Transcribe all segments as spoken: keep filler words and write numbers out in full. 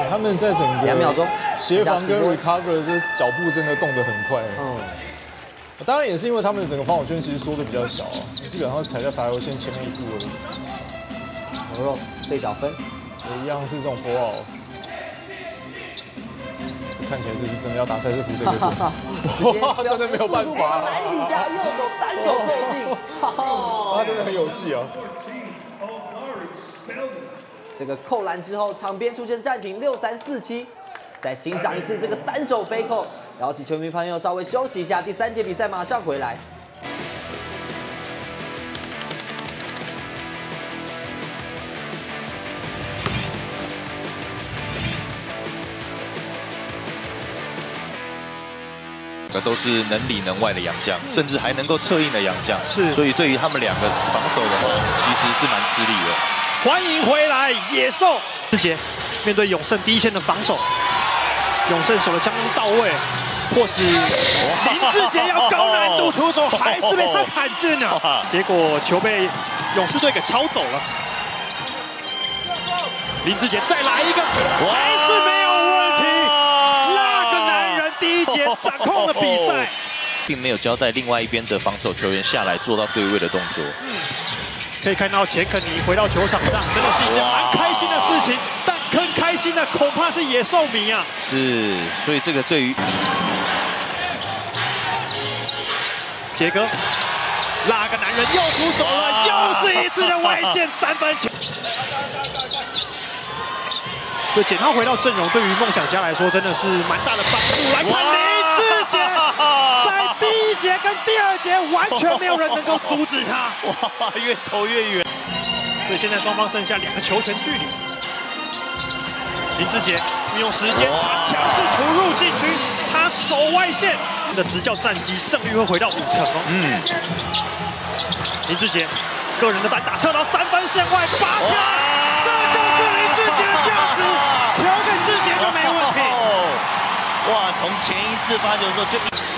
他们在整个两秒钟协防跟 recover 的脚步真的动得很快。嗯，当然也是因为他们的整个防守圈其实缩的比较小，基本上踩在罚球线前面一步而已。 牛肉对角分， 也一样是这种佛奥。 看起来就是真的要打赛斯福这个点，哇，真的没有办法了。 篮底下右手单手对进， 他真的很有戏啊！ 这个扣篮之后，场边出现暂停，六三四七，再欣赏一次这个单手飞扣，然后请球迷朋友稍微休息一下，第三节比赛马上回来。 都是能里能外的洋将，甚至还能够策应的洋将， 是， 所以对于他们两个防守的话，其实是蛮吃力的。 欢迎回来，野兽志杰面对永胜第一线的防守，永胜守的相当到位，或是林志杰要高难度出手，还是被他砍进了，结果球被勇士队给抄走了。林志杰再来一个，还是没有问题。 第一节掌控了比赛， 并没有交代另外一边的防守球员下来做到对位的动作。 嗯，可以看到钱肯尼回到球场上，真的是一件蛮开心的事情。但更开心的恐怕是野兽迷啊。 是，所以这个对于杰哥那个男人又出手了，又是一次的外线三分球。 所以简浩回到阵容，对于梦想家来说真的是蛮大的帮助。来看林志杰，在第一节跟第二节完全没有人能够阻止他， 哇，越投越远。 所以现在双方剩下两个球权距离。林志杰运用时间差强势突入禁区，他守外线的执教战绩胜率会回到五成哦。嗯，林志杰个人的单打测到三分线外八票，这就是林志杰的价值。 球给志杰就没问题。 哇，从前一次发球的时候就。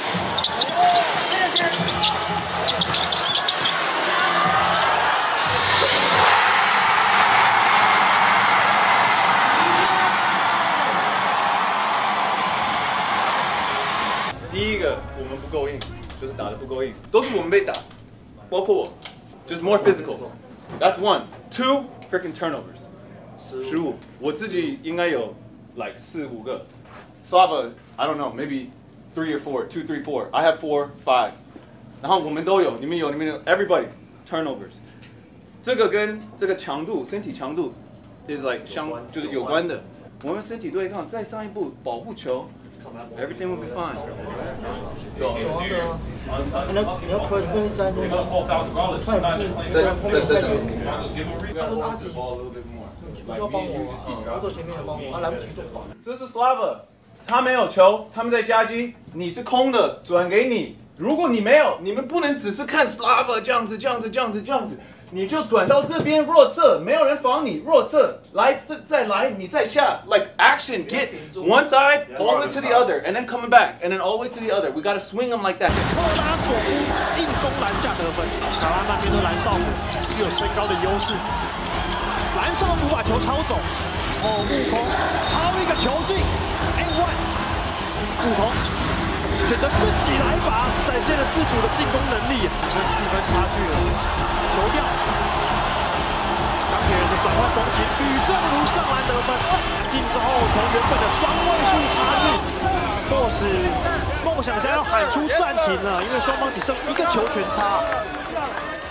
第一个我们不够硬，就是打得不够硬，都是我们被打，包括我，就是 more physical。That's one, two freaking turnovers。 十五，我自己应该有 like 四五个 ，Slava I don't know maybe three or four, two three four, I have four five， 然后我们都有，你们有你们有 everybody turnovers， 这个跟这个强度身体强度 is like 相就是有关的，我们身体对抗再上一步保护球 ，everything will be fine。 走啊对啊，你要你要可以不能站中间，菜不是对对对对，他都垃圾。 你就要帮我，我走前面要帮我，啊来不及就跑。 这是 Slava， 他没有球，他们在夹击，你是空的，转给你。如果你没有，你们不能只是看 Slava 这样子、这样子、这样子、这样子，你就转到这边弱侧，没有人防你，弱侧来再再来，你再下 ，like action get one side all the way to the other and then coming back and then all the way to the other. We gotta swing them like that. 克拉索夫硬攻篮下得分，查拉那边的蓝少虎具有身高的优势。 蓝少虎把球抄走，哦，木童抄一个球进 ，A one， 木童选择自己来罚，展现了自主的进攻能力，只剩四分差距了，球掉，钢铁人的转换攻击，吕正如上篮得分，进之后从原本的双位数差距，迫使梦想家要喊出暂停了，因为双方只剩一个球权差。